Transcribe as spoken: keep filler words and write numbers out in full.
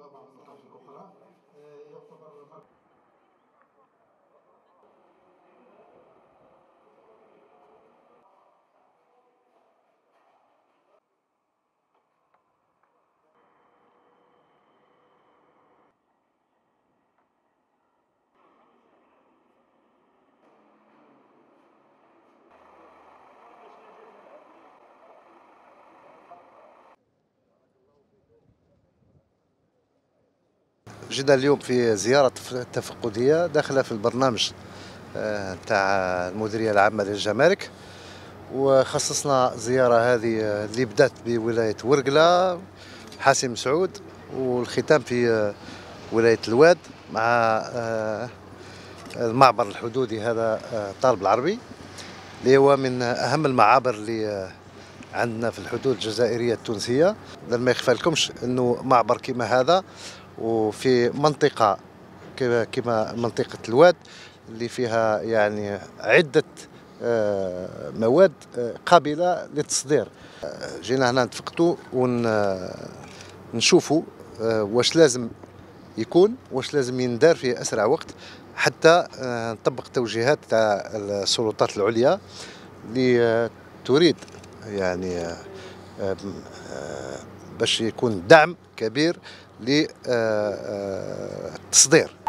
بعض الثقافات الأخرى يعتبر جينا اليوم في زيارة تفقدية داخلة في البرنامج تاع المديرية العامة للجمارك، وخصصنا زيارة هذه اللي بدات بولاية ورقلة حاسم مسعود، والختام في ولاية الواد مع المعبر الحدودي هذا طالب العربي، اللي هو من أهم المعابر اللي عندنا في الحدود الجزائرية التونسية. ما يخفى لكمش أنه معبر كما هذا وفي منطقة كما منطقة الواد اللي فيها يعني عدة مواد قابلة للتصدير. جينا هنا نتفقدوا ونشوفوا واش لازم يكون، واش لازم يندار في أسرع وقت حتى نطبق توجيهات تاع السلطات العليا اللي تريد يعني باش يكون دعم كبير للتصدير.